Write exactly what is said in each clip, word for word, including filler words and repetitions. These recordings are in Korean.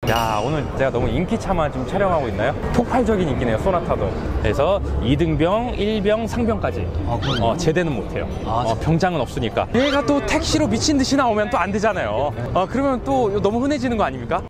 야, 오늘 제가 너무 인기차만 좀 촬영하고 있나요? 폭발적인 인기네요, 소나타도. 그래서 이등병, 일병, 상병까지 아, 어, 제대는 못해요. 아, 어, 병장은 없으니까. 얘가 또 택시로 미친 듯이 나오면 또 안 되잖아요. 어, 그러면 또 너무 흔해지는 거 아닙니까?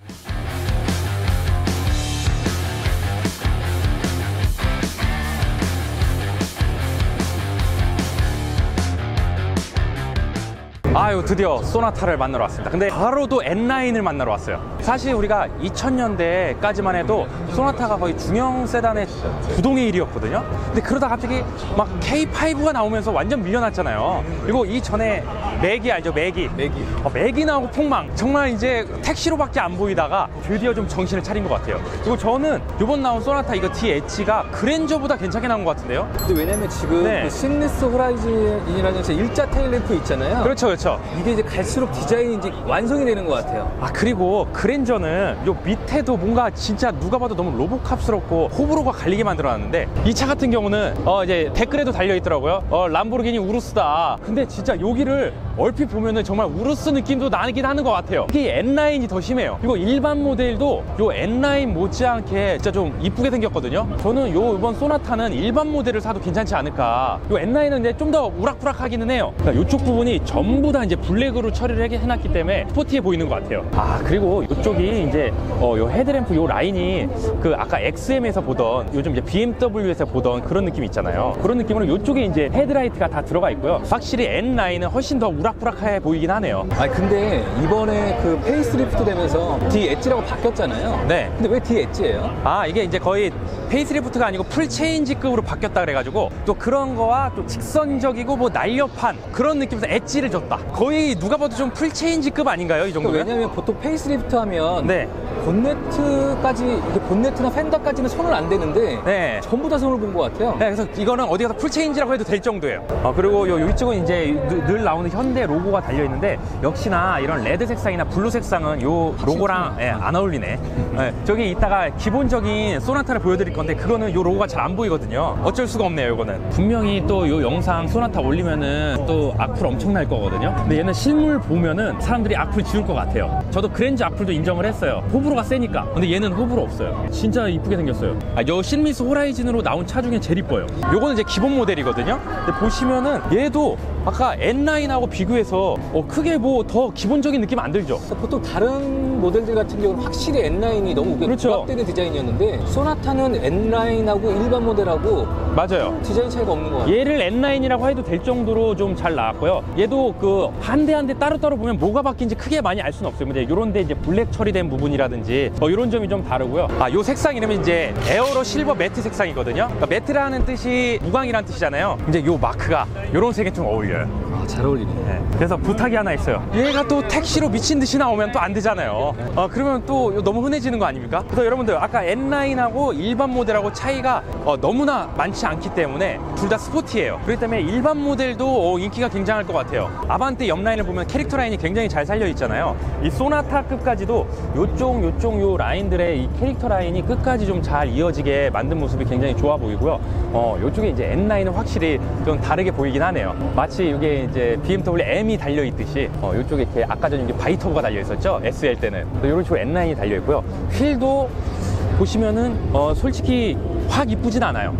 아유, 드디어 소나타를 만나러 왔습니다. 근데 바로 또 엔나인을 만나러 왔어요. 사실 우리가 이천 년대까지만 해도 소나타가 거의 중형 세단의 부동의 일이었거든요. 근데 그러다 갑자기 막 케이 파이브가 나오면서 완전 밀려났잖아요. 그리고 이전에 맥이 알죠? 맥이 맥이. 어, 맥이 나오고 폭망. 정말 이제 택시로밖에 안 보이다가 드디어 좀 정신을 차린 것 같아요. 그리고 저는 이번 나온 소나타 이거 디 엣지가 그랜저보다 괜찮게 나온 것 같은데요. 근데 왜냐면 지금 네. 그 시니스 호라이즌이라는 제 일자 테일램프 있잖아요. 그렇죠, 그렇죠. 이게 이제 갈수록 디자인이 이제 완성이 되는 것 같아요. 아, 그리고 그랜저는 요 밑에도 뭔가 진짜 누가 봐도 너무 로보캅스럽고 호불호가 갈리게 만들어놨는데, 이 차 같은 경우는 어 이제 댓글에도 달려있더라고요. 어 람보르기니 우루스다. 근데 진짜 여기를 얼핏 보면은 정말 우루스 느낌도 나긴 하는 것 같아요. 특히 엔나인이 더 심해요. 그리고 일반 모델도 요 엔나인 못지않게 진짜 좀 이쁘게 생겼거든요. 저는 요 이번 소나타는 일반 모델을 사도 괜찮지 않을까. 요 엔나인은 이제 좀 더 우락부락하기는 해요. 그러니까 요쪽 부분이 전부 다 이제 블랙으로 처리를 해놨기 때문에 스포티해 보이는 것 같아요. 아, 그리고 이쪽이 이제 어, 요 헤드램프 요 라인이 그 아까 엑스엠에서 보던, 요즘 이제 비엠더블유에서 보던 그런 느낌 있잖아요. 그런 느낌으로 이쪽에 이제 헤드라이트가 다 들어가 있고요. 확실히 엔나인은 훨씬 더 우락부락해 보이긴 하네요. 아 근데 이번에 그 페이스리프트 되면서 디 엣지라고 바뀌었잖아요. 네. 근데 왜 디 엣지예요? 아, 이게 이제 거의 페이스리프트가 아니고 풀체인지급으로 바뀌었다 그래가지고 또 그런 거와 또 직선적이고 뭐 날렵한 그런 느낌에서 엣지를 줬다. 거의 누가 봐도 좀 풀체인지급 아닌가요, 이 정도면? 왜냐면 보통 페이스리프트 하면 네. 본네트까지, 이게 본네트나 펜더까지는 손을 안 대는데 네. 전부 다 손을 본 것 같아요. 네, 그래서 이거는 어디 가서 풀체인지라고 해도 될 정도예요. 어, 그리고 요, 요 이쪽은 이제 늘, 늘 나오는 현대 로고가 달려있는데, 역시나 이런 레드 색상이나 블루 색상은 요 로고랑 예, 안 어울리네. 예, 저기 이따가 기본적인 소나타를 보여드릴 건데, 그거는 요 로고가 잘 안 보이거든요. 어쩔 수가 없네요, 이거는. 분명히 또 요 영상 소나타 올리면은 또 악플 엄청 날 거거든요. 근데 얘는 실물 보면은 사람들이 악플 지울 것 같아요. 저도 그랜저 악플도 인정을 했어요. 호불호가 세니까. 근데 얘는 호불호 없어요. 진짜 이쁘게 생겼어요. 아, 요 시니스 호라이즌으로 나온 차 중에 제일 이뻐요. 요거는 이제 기본 모델이거든요. 근데 보시면은 얘도 아까 엔나인하고 비교해서 어, 크게 뭐 더 기본적인 느낌 안 들죠? 보통 다른 모델들 같은 경우는 확실히 엔라인이 너무 그렇죠. 부각되는 디자인이었는데, 소나타는 엔라인하고 일반 모델하고 맞아요. 디자인 차이가 없는 것 같아요. 얘를 엔라인이라고 해도 될 정도로 좀 잘 나왔고요. 얘도 그 한 대 한 대 따로따로 보면 뭐가 바뀐지 크게 많이 알 수는 없어요. 근데 요런 데 이제 블랙 처리된 부분이라든지 어, 이런 점이 좀 다르고요. 아, 요 색상 이름은 이제 에어로 실버 매트 색상이거든요. 그러니까 매트라는 뜻이 무광이라는 뜻이잖아요. 이제 요 마크가 요런 색에 좀 어울려요. 아, 잘 어울리네. 네. 그래서 부탁이 하나 있어요. 얘가 또 택시로 미친 듯이 나오면 또 안 되잖아요. 어, 그러면 또 너무 흔해지는 거 아닙니까? 그래서 여러분들 아까 엔나인하고 일반 모델하고 차이가 어, 너무나 많지 않기 때문에 둘 다 스포티해요. 그렇기 때문에 일반 모델도 어, 인기가 굉장할 것 같아요. 아반떼 옆 라인을 보면 캐릭터 라인이 굉장히 잘 살려 있잖아요. 이 소나타급까지도 요쪽 요쪽 요 라인들의 이 캐릭터 라인이 끝까지 좀 잘 이어지게 만든 모습이 굉장히 좋아 보이고요. 어, 요쪽에 이제 엔나인은 확실히 좀 다르게 보이긴 하네요. 마치 이게 이제 비엠더블유 M이 달려 있듯이 어, 요쪽에 이렇게 아까 전에 바이터브가 달려 있었죠, 에스엘 때는. 이런 식으로 엔나인이 달려 있고요. 휠도 보시면은 어, 솔직히 확 이쁘진 않아요.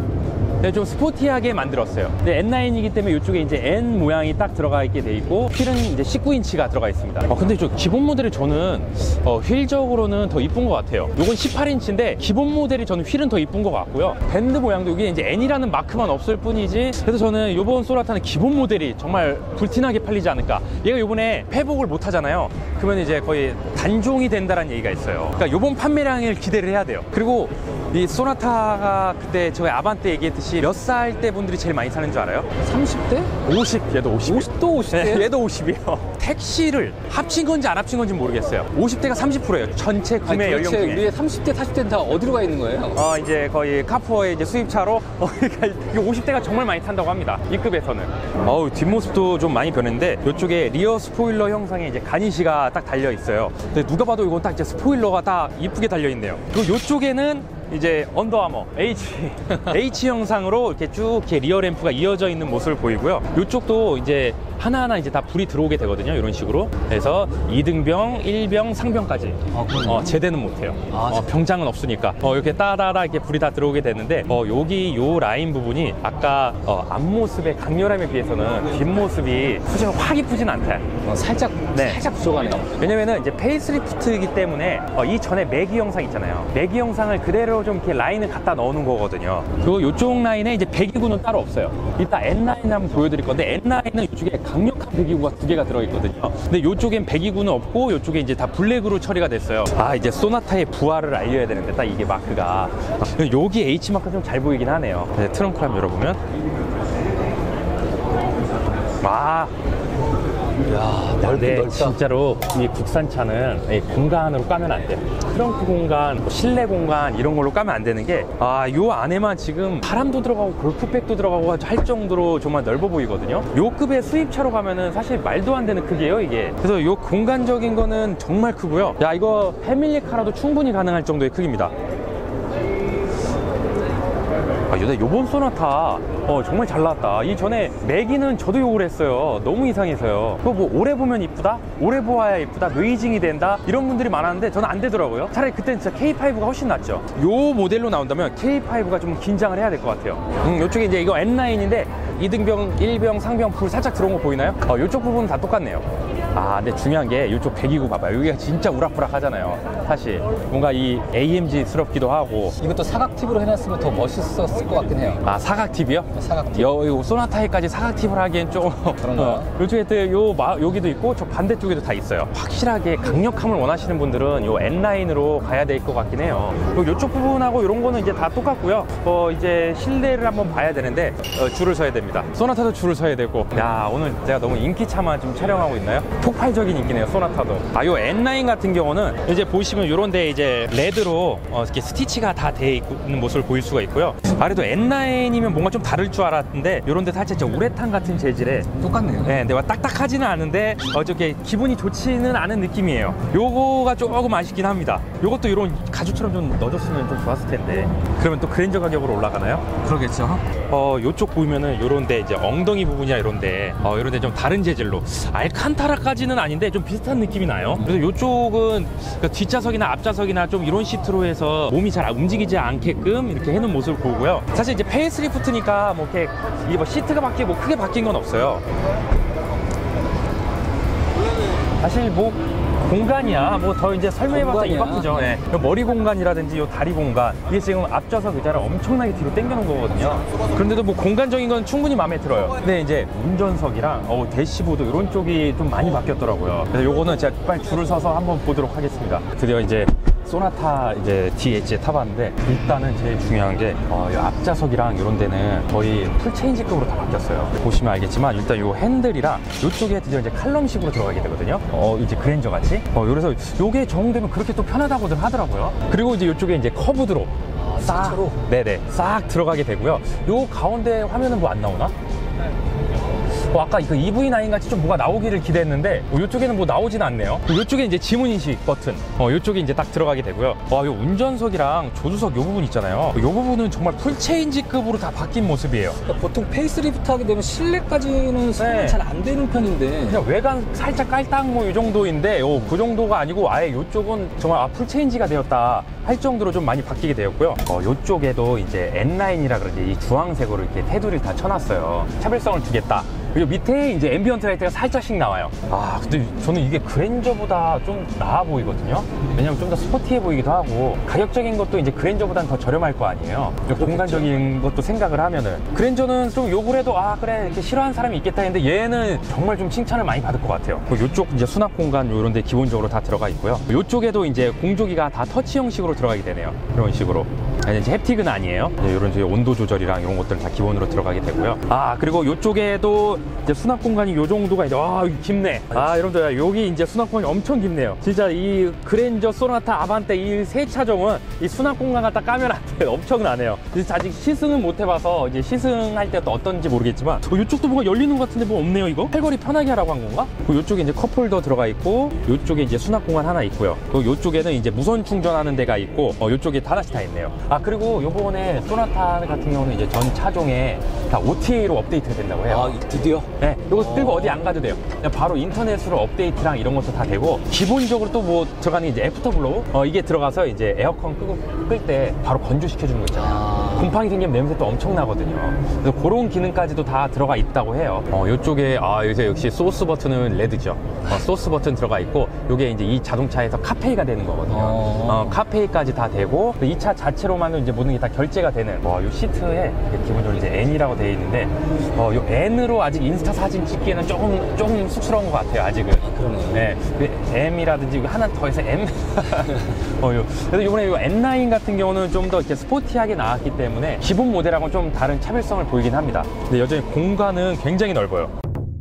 좀 스포티하게 만들었어요. 근데 엔나인이기 때문에 이쪽에 이제 N 모양이 딱 들어가 있게 돼 있고, 휠은 이제 십구 인치가 들어가 있습니다. 어, 근데 저 기본 모델이 저는 어, 휠적으로는 더 이쁜 것 같아요. 요건 십팔 인치인데 기본 모델이 저는 휠은 더 이쁜 것 같고요. 밴드 모양도 여기 이제 N이라는 마크만 없을 뿐이지, 그래서 저는 요번 소나타는 기본 모델이 정말 불티나게 팔리지 않을까. 얘가 요번에 회복을 못 하잖아요. 그러면 이제 거의 단종이 된다는 얘기가 있어요. 그러니까 요번 판매량을 기대를 해야 돼요. 그리고 이 소나타가 그때 저희 아반떼 얘기했듯이 몇 살 때 분들이 제일 많이 사는 줄 알아요? 삼십 대? 오십. 얘도 오십. 오십 도 오십 대? 네, 얘도 오십이에요. 택시를 합친 건지 안 합친 건지 모르겠어요. 오십 대가 삼십 퍼센트예요. 전체 구매 아니, 연령 도대체 중에. 우리의 삼십 대, 사십 대는 다 어디로 가 있는 거예요? 어, 이제 거의 카푸어의 이제 수입차로 어, 그러니까 오십 대가 정말 많이 탄다고 합니다. 이 급에서는. 어우, 뒷모습도 좀 많이 변했는데 이쪽에 리어 스포일러 형상에 이제 가니시가 딱 달려 있어요. 근데 누가 봐도 이건 딱 이제 스포일러가 딱 이쁘게 달려 있네요. 그리고 이쪽에는 이제 언더아머 H H 형상으로 이렇게 쭉 이렇게 리어 램프가 이어져 있는 모습을 보이고요. 이쪽도 이제 하나하나 이제 다 불이 들어오게 되거든요. 이런 식으로. 그래서 이등병, 일병, 상병까지 아, 어, 제대는 못해요. 아, 어, 병장은 없으니까 어, 이렇게 따다다 이렇게 불이 다 들어오게 되는데 어, 여기 요 라인 부분이 아까 어, 앞모습의 강렬함에 비해서는 뒷모습이 수치가 확 이쁘진 않다. 어, 살짝 네. 살짝 부족하네요. 왜냐면은 이제 페이스리프트이기 때문에 어, 이 전에 매기 영상 있잖아요. 매기 영상을 그대로 좀 이렇게 라인을 갖다 넣어놓은 거거든요. 그리고 이쪽 라인에 이제 배기구는 따로 없어요. 이따 엔 나인 한번 보여드릴 건데 엔 나인은 이쪽에 강력한 배기구가 두 개가 들어있거든요. 근데 이쪽엔 배기구는 없고 이쪽에 이제 다 블랙으로 처리가 됐어요. 아 이제 소나타의 부하를 알려야 되는데 딱 이게 마크가 여기 H 마크 좀 잘 보이긴 하네요. 네, 트렁크를 한번 열어보면 와. 야, 넓, 네, 넓다. 진짜로 이 국산차는 이 공간으로 까면 안 돼요. 트렁크 공간, 뭐 실내 공간 이런 걸로 까면 안 되는 게 아, 요 안에만 지금 바람도 들어가고 골프백도 들어가고 할 정도로 정말 넓어 보이거든요. 요 급의 수입차로 가면은 사실 말도 안 되는 크기예요, 이게. 그래서 요 공간적인 거는 정말 크고요. 야, 이거 패밀리카라도 충분히 가능할 정도의 크기입니다. 아, 근데 요번 소나타 어, 정말 잘 나왔다. 이 전에 매기는 저도 욕을 했어요. 너무 이상해서요. 그거 뭐 오래 보면 이쁘다? 오래 보아야 이쁘다? 웨이징이 된다? 이런 분들이 많았는데 저는 안 되더라고요. 차라리 그때는 진짜 케이 파이브가 훨씬 낫죠. 요 모델로 나온다면 케이 파이브가 좀 긴장을 해야 될 것 같아요. 음, 요쪽에 이제 이거 엔 나인인데 이등병, 일병, 상병 불 살짝 들어온 거 보이나요? 어, 요쪽 부분은 다 똑같네요. 아, 근데 중요한 게 이쪽 배기구 봐봐요. 여기가 진짜 우락부락 하잖아요. 사실 뭔가 이 에이엠지스럽기도 하고. 이것도 사각 팁으로 해놨으면 더 멋있었을 것 같긴 해요. 아, 사각 팁이요? 사각 팁. 여, 요 소나타에까지 사각 팁을 하기엔 좀 그런가요? 어, 요쪽에 또 요, 마, 여기도 있고 저 반대쪽에도 다 있어요. 확실하게 강력함을 원하시는 분들은 요 엔 나인으로 가야 될 것 같긴 해요. 그리고 요쪽 부분하고 이런 거는 이제 다 똑같고요. 어, 이제 실내를 한번 봐야 되는데 어, 줄을 서야 됩니다. 소나타도 줄을 서야 되고. 야, 오늘 제가 너무 인기차만 좀 촬영하고 있나요? 폭발적인 인기네요, 소나타도. 아, 요 엔 나인 같은 경우는 이제 보시면 요런 데 이제 레드로 어, 이렇게 스티치가 다 돼 있는 모습을 보일 수가 있고요. 아래도 엔 나인이면 뭔가 좀 다를 줄 알았는데 요런 데 살짝 우레탄 같은 재질에 똑같네요. 네, 근데 딱딱하지는 않은데 어저께 기분이 좋지는 않은 느낌이에요. 요거가 조금 아쉽긴 합니다. 요것도 이런 가죽처럼 좀 넣어줬으면 좀 좋았을 텐데. 그러면 또 그랜저 가격으로 올라가나요? 그러겠죠. 어, 요쪽 보면은 요런데 이제 엉덩이 부분이야 이런데 어, 요런데 좀 다른 재질로 알칸타라까지는 아닌데 좀 비슷한 느낌이 나요. 그래서 요쪽은 그 뒷좌석이나 앞좌석이나 좀 이런 시트로 해서 몸이 잘 움직이지 않게끔 이렇게 해놓은 모습을 보고요. 사실 이제 페이스리프트니까 뭐 이렇게 이게 뭐 시트가 바뀌고 뭐 크게 바뀐 건 없어요. 사실 뭐 공간이야 뭐 더 이제 설명해봤자 공간이야. 이바쁘죠. 네. 머리 공간이라든지 요 다리 공간 이게 지금 앞좌석 의자를 엄청나게 뒤로 당겨놓은 거거든요. 그런데도 뭐 공간적인 건 충분히 마음에 들어요. 근데 이제 운전석이랑 어, 대시보드 이런 쪽이 좀 많이 바뀌었더라고요. 그래서 요거는 제가 빨리 줄을 서서 한번 보도록 하겠습니다. 드디어 이제 소나타 이제 디 엣지에 타봤는데 일단은 제일 중요한 게 어, 이 앞좌석이랑 이런 데는 거의 풀체인지급으로 다 바뀌었어요. 보시면 알겠지만 일단 요 핸들이랑 이쪽에 드디어 이제 칼럼식으로 들어가게 되거든요. 어, 이제 그랜저 같이. 어, 그래서 요게 적용되면 그렇게 또 편하다고들 하더라고요. 그리고 이제 이쪽에 이제 커브 드롭. 아, 싹, 차로? 네네, 싹 들어가게 되고요. 요 가운데 화면은 뭐 안 나오나? 어, 아까 그 이브이 나인 같이 좀 뭐가 나오기를 기대했는데 어, 이쪽에는 뭐 나오진 않네요. 이쪽에 이제 지문 인식 버튼, 어, 이쪽에 이제 딱 들어가게 되고요. 와, 요 운전석이랑 조수석 요 부분 있잖아요. 요 부분은 정말 풀체인지급으로 다 바뀐 모습이에요. 그러니까 보통 페이스리프트 하게 되면 실내까지는 네. 잘 안 되는 편인데 그냥 외관 살짝 깔딱 뭐 이 정도인데 어, 그 정도가 아니고 아예 이쪽은 정말 아, 풀체인지가 되었다 할 정도로 좀 많이 바뀌게 되었고요. 어, 이쪽에도 이제 엔 나인이라 그러지 이 주황색으로 이렇게 테두리를 다 쳐놨어요. 차별성을 주겠다. 그리고 밑에 이제 앰비언트 라이트가 살짝씩 나와요. 아, 근데 저는 이게 그랜저보다 좀 나아 보이거든요. 왜냐면 좀 더 스포티해 보이기도 하고 가격적인 것도 이제 그랜저보다는 더 저렴할 거 아니에요. 공간적인 것도 생각을 하면은 그랜저는 좀 욕을 해도 아 그래 이렇게 싫어하는 사람이 있겠다 했는데 얘는 정말 좀 칭찬을 많이 받을 것 같아요. 이쪽 이제 수납 공간 이런 데 기본적으로 다 들어가 있고요. 이쪽에도 이제 공조기가 다 터치 형식으로 들어가게 되네요. 이런 식으로. 이제 햅틱은 아니에요. 이런 이제 온도 조절이랑 이런 것들 다 기본으로 들어가게 되고요. 아, 그리고 이쪽에도 이제 수납 공간이 요 정도가 이제 아, 깊네. 아, 여러분들 여기 이제 수납 공간이 엄청 깊네요. 진짜 이 그랜저, 소나타, 아반떼 이 세 차종은 이 수납 공간 갖다 까면 안 돼요. 엄청나네요. 아직 시승은 못 해봐서 이제 시승할 때 또 어떤지 모르겠지만 어, 이쪽도 뭐가 열리는 것 같은데 뭐 없네요. 이거 팔걸이 편하게 하라고 한 건가? 그리고 이쪽에 이제 컵홀더 들어가 있고 이쪽에 이제 수납 공간 하나 있고요. 그리고 이쪽에는 이제 무선 충전하는 데가 있고 어, 이쪽에 하나씩 다 있네요. 아, 아, 그리고 요번에 소나타 같은 경우는 이제 전 차종에 다 오티에이로 업데이트가 된다고 해요. 아, 드디어? 네, 요거 어. 끌고 어디 안 가도 돼요. 그냥 바로 인터넷으로 업데이트랑 이런 것도 다 되고, 기본적으로 또 뭐 들어가는 게 이제 애프터글로우, 어, 이게 들어가서 이제 에어컨 끄고 끌 때 바로 건조시켜주는 거 있잖아요. 아. 곰팡이 생기면 냄새 또 엄청 나거든요. 그래서 그런 기능까지도 다 들어가 있다고 해요. 어, 요쪽에, 아, 요새 역시 소스 버튼은 레드죠. 어, 소스 버튼 들어가 있고, 요게 이제 이 자동차에서 카페이가 되는 거거든요. 어. 어, 카페이까지 다 되고, 이 차 자체로만은 이제 모든 게 다 결제가 되는, 어, 요 시트에 기본적으로 이제 N이라고 되어 있는데, 어, 요 N으로 아직 인스타 사진 찍기에는 조금, 조금 쑥스러운 것 같아요, 아직은. 그러네요. 네. 그 M이라든지 하나 더 해서 M. 어, 요. 그래서 이번에 요 엔 나인 같은 경우는 좀 더 이렇게 스포티하게 나왔기 때문에 기본 모델하고는 좀 다른 차별성을 보이긴 합니다. 근데 여전히 공간은 굉장히 넓어요.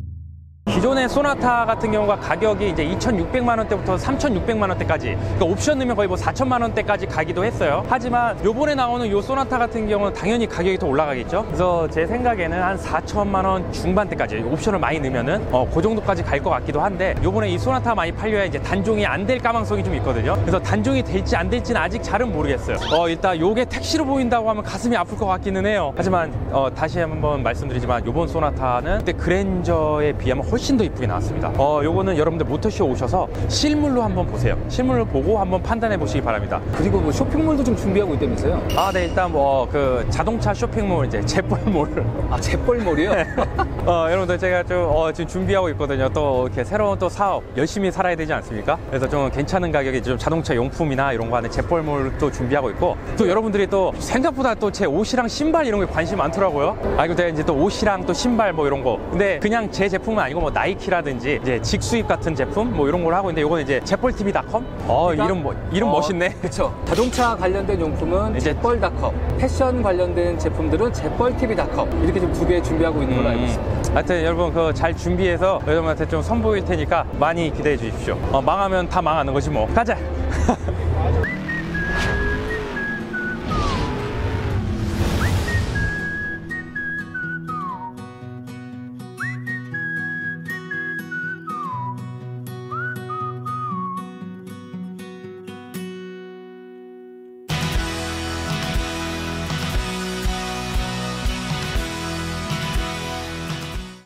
기존의 소나타 같은 경우가 가격이 이제 이천육백만 원대부터 삼천육백만 원대까지, 그러니까 옵션 넣으면 거의 뭐 사천만 원대까지 가기도 했어요. 하지만 요번에 나오는 요 소나타 같은 경우는 당연히 가격이 더 올라가겠죠. 그래서 제 생각에는 한 사천만 원 중반대까지 옵션을 많이 넣으면은 어, 그 정도까지 갈 것 같기도 한데, 요번에 이 소나타 많이 팔려야 이제 단종이 안 될 가망성이 좀 있거든요. 그래서 단종이 될지 안 될지는 아직 잘은 모르겠어요. 어, 일단 요게 택시로 보인다고 하면 가슴이 아플 것 같기는 해요. 하지만 어, 다시 한번 말씀드리지만 요번 소나타는 그때 그랜저에 비하면 훨씬 더 이쁘게 나왔습니다. 어, 요거는 여러분들 모터쇼 오셔서 실물로 한번 보세요. 실물로 보고 한번 판단해 보시기 바랍니다. 그리고 뭐 쇼핑몰도 좀 준비하고 있다면서요? 아, 네, 일단 뭐 그 자동차 쇼핑몰, 이제 잿벌몰. 아, 잿벌몰이요? 어, 여러분들 제가 좀 어, 지금 준비하고 있거든요. 또 이렇게 새로운 또 사업 열심히 살아야 되지 않습니까? 그래서 좀 괜찮은 가격에 좀 자동차 용품이나 이런 거 하는 잿벌몰도 준비하고 있고, 또 여러분들이 또 생각보다 또 제 옷이랑 신발 이런 거에 관심이 많더라고요. 아, 이거 제가 이제 또 옷이랑 또 신발 뭐 이런 거. 근데 그냥 제 제품은 아니고 뭐 나이키라든지 이제 직수입 같은 제품 뭐 이런 걸 하고 있는데, 이거는 이제 잿벌티비 닷컴. 어, 그러니까, 이름 뭐 이름 어, 멋있네. 그쵸. 자동차 관련된 용품은 이제- 잿벌닷컴, 패션 관련된 제품들은 잿벌티비 닷컴, 이렇게 좀 두 개 준비하고 있는 걸로 알고 있습니다. 음, 하여튼 여러분 그 잘 준비해서 여러분한테 좀 선보일 테니까 많이 기대해 주십시오. 어, 망하면 다 망하는 거지 뭐. 가자.